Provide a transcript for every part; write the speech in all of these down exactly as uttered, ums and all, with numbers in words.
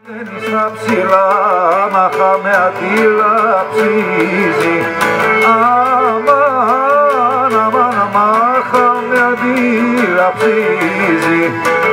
Στα ψηλά μάχα με αντιλαψίζει. Αμάν, αμάν, μάχα με αντιλαψίζει.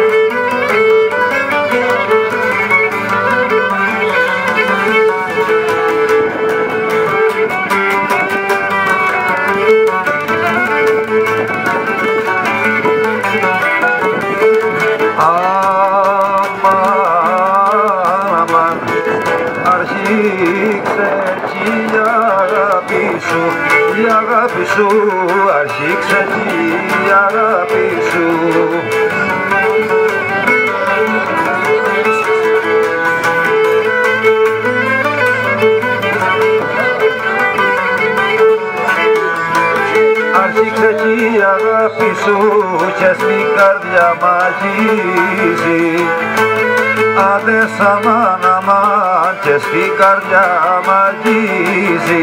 Η αγάπη σου, αρχίξε η αγάπη σου. Αρχίξε η αγάπη σου και στην καρδιά μαγίζει. Άντε αμάν, αμάν και στην καρδιά μαγίζει.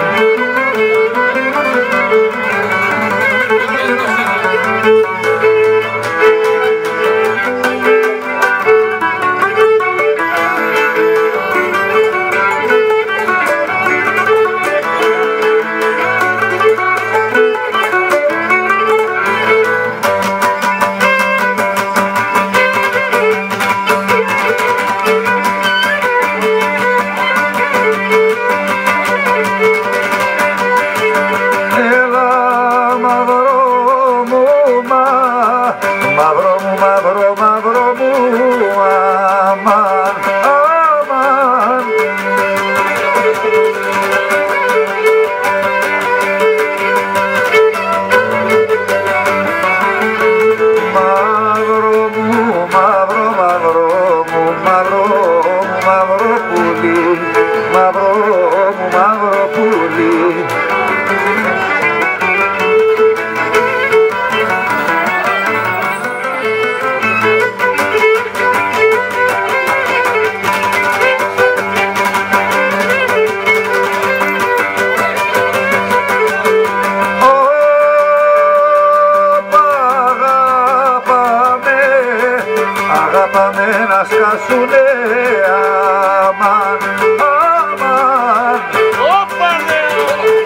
Αγαπάμε να σκάσουνε αμάν, αμάν. Όπα νέο!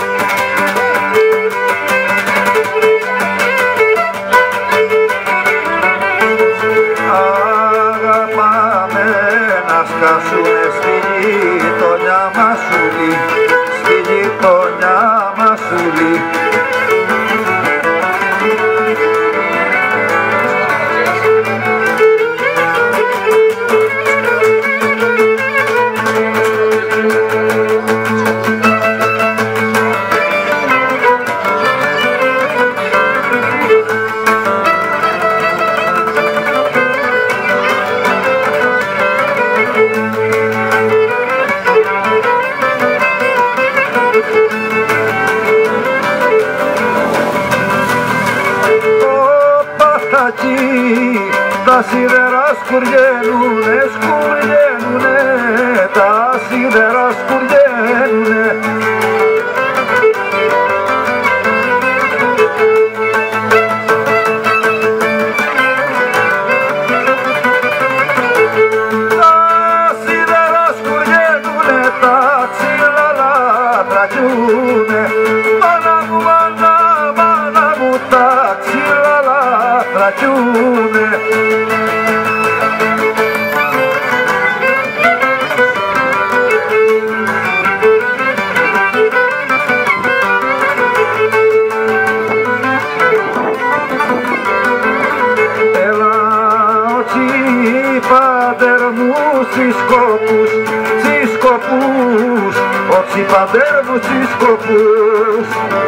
Αγαπάμε να σκάσουνε στη γειτονιά μασούλη, στη γειτονιά μασούλη. Τα σίδερα σκουριένουνε, σκουριένουνε, τα σίδερα σκουριένουνε. Τα σίδερα σκουριένουνε, τα ξύλα τρακιούνε. Μάνα μου, μάνα, μάνα μου, τα ξύλα τρακιούνε. Πατέρ μου στις σκοπούς, στις σκοπούς, ότσι πατέρ μου στις σκοπούς.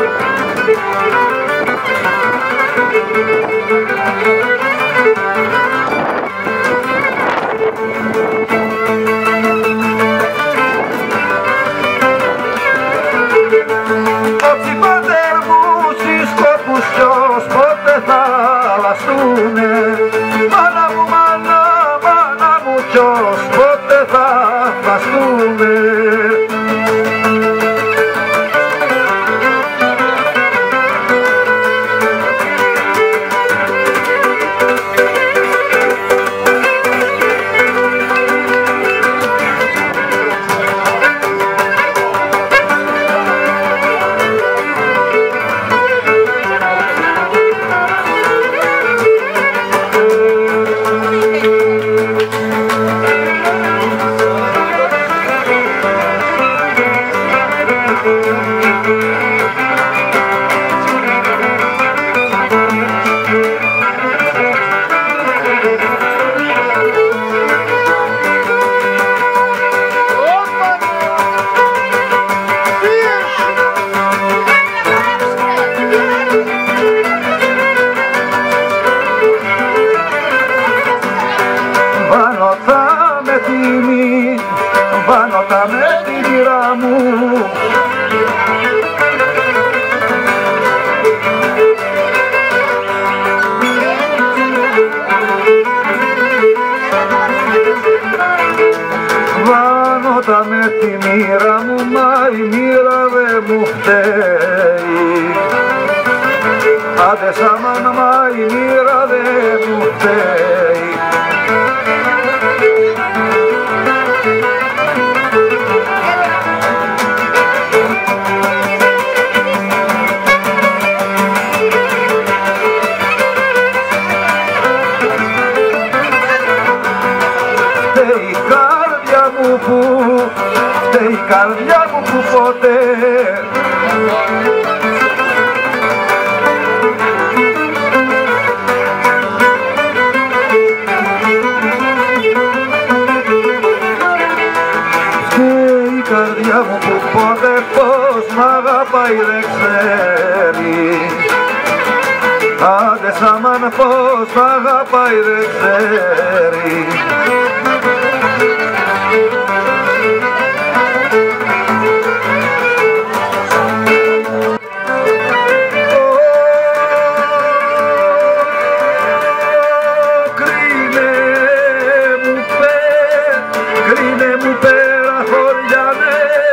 Ότσι πατέρ μου στις σκοπούς, ποιος πότε θα λαστούνε. Μάνα μου, μάνα, μάνα μου, ποιος πότε θα βαστούμε. τιμή, πάνω τα με τη μοίρα μου. Βάνωτα με τη μοίρα μου, μα η μοίρα δε μου φταίει. Άντε σαμάν, μα η μοίρα δε μου φταίει. Φταίει η καρδιά μου που, φταίει η καρδιά μου που ποτέ καρδιά μου που πότε πως μ' αγαπάει δεν ξέρει. Άντε σαμάν πως μ' αγαπάει δεν ξέρει. Κρίνε μου πέ, κρίνε μου πέρα χωριανέ.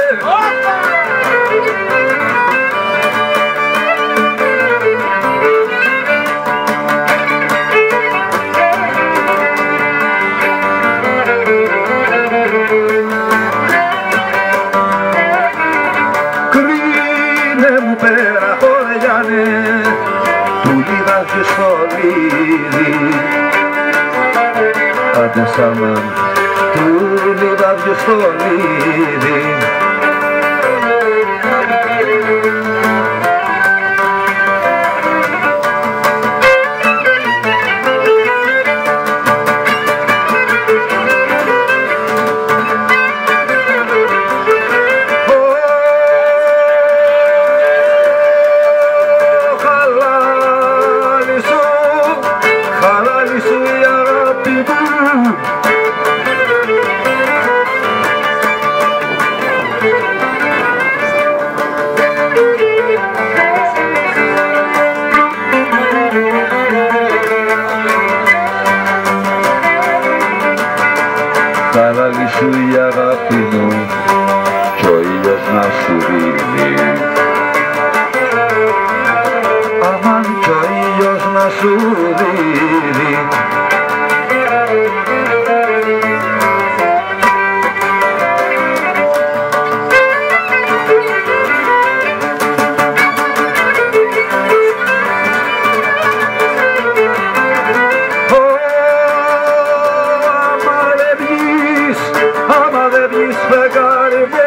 Κρίνε μου πέρα χωριανέ, του λιβάζει στολίδι. Άντε σαμάν, του λιβάζει στολίδι. Χαλάλη σου η αγάπη μου κι ο ήλιος να σου δίνει. Αμάν κι ο ήλιος να σου δίνει. Άμα δεν βγεις φεγγάρι μου,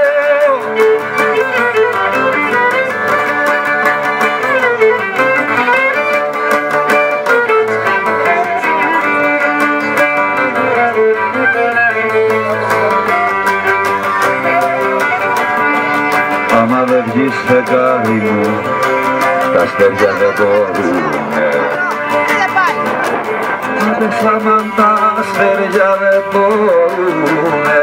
άμα δεν βγεις φεγγάρι μου, τα αστέρια δεν μπορούνε. Άντε σαμάν τα αστέρια δεν μπορούνε.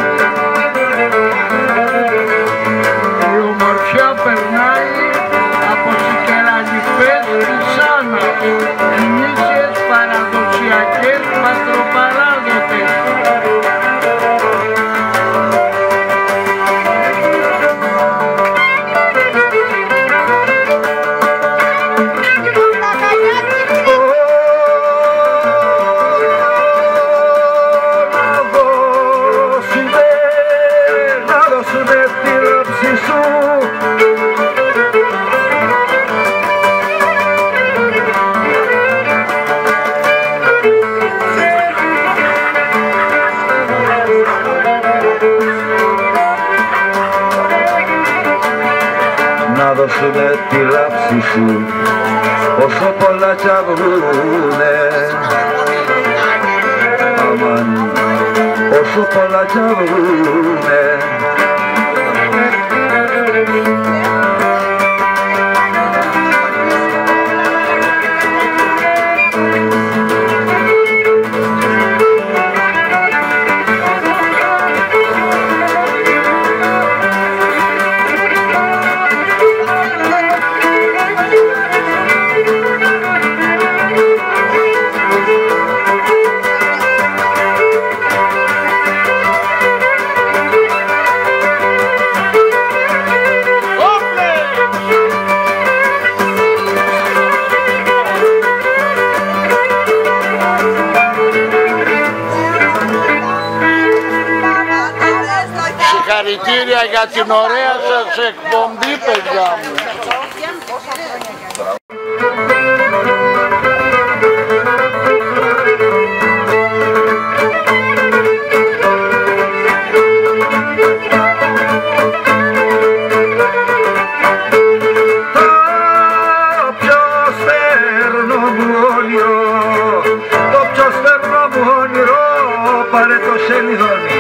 Η ομορφιά περνάει από σικερανιφές φυσάνα, ενίσχυες παραδοσιακές πατροπαράδοτες. Να δώσουνε τη λάψη σου όσο πολλά κι αυγούνε. Αμάν, όσο πολλά κι αυγούνε. Συγχαρητήρια για την ωραία σας εκπομπή, παιδιά μου. Πάρε το σελιδόνι.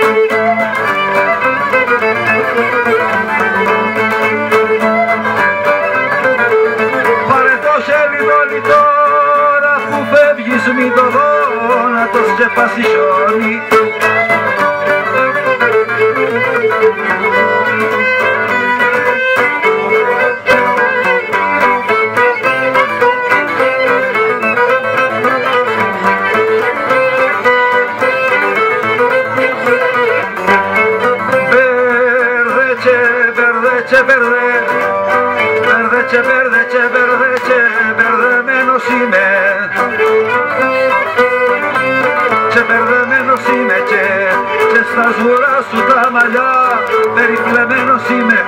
Πάρε το σελιδόνι τώρα που φεύγεις, μην το δω να το σκεπάσει χιόνι. Μπερδέτσε, μπερδέ, μπερδέτσε, μπερδέτσε, μπερδέτσε, μπερδεμένος είμαι. Και μπερδεμένος είμαι και, και στα σγουρά σου τα μαλλιά περιπλεμένος είμαι.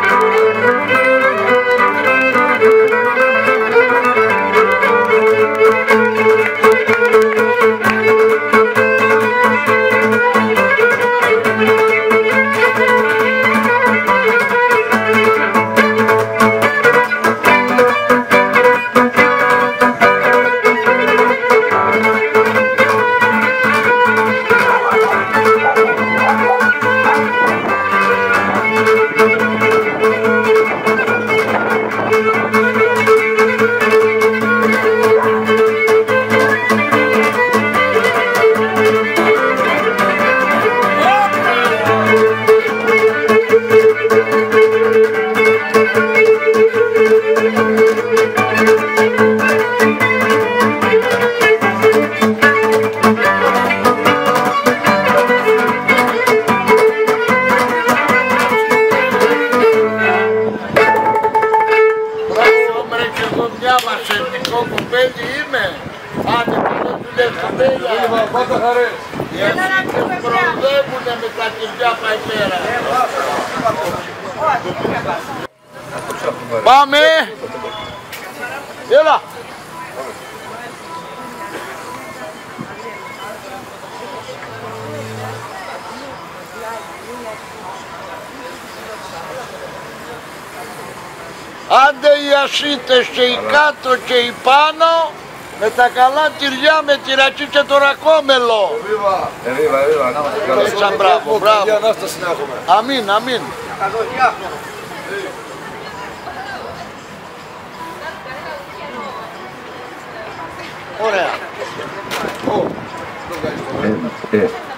Προδεύουνε με τα κυριά παϊπέρα. Πάμε! Έλα! Άντε οι ασίτες και οι κάτω και οι πάνω, με τα καλά τυριά, με τη ρακή και το ρακόμελο. Εβίβα, εβίβα, να είμαστε καλά. Έτσι, μπράβο, μπράβο. Για ανάσταση να έχουμε. Αμήν, αμήν. Ωραία. Ε, ε.